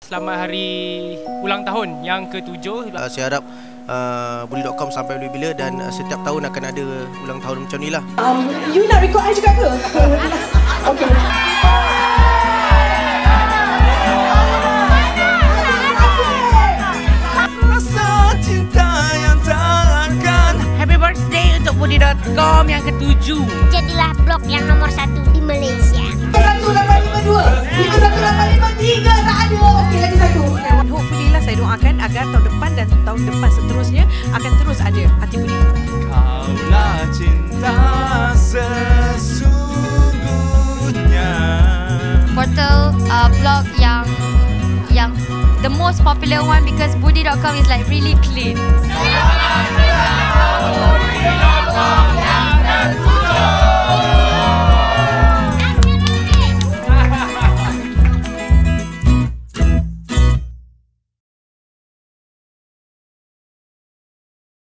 Selamat hari ulang tahun yang ke-7. Saya harap Budi.com sampai bila dan setiap tahun akan ada ulang tahun macam ni lah. You nak record I juga ke? Okay. Happy birthday untuk Budi.com yang ke-7. Jadilah blog yang nomor 1 di Malaysia. 1852, 1853 tak ada. Okey, lagi satu. Hopefully lah saya doakan agar tahun depan dan tahun depan seterusnya akan terus ada Hati Budi. Kaulah cinta sesungguhnya. Portal blog yang the most popular one because Budi.com is like really clean. Budi.com yang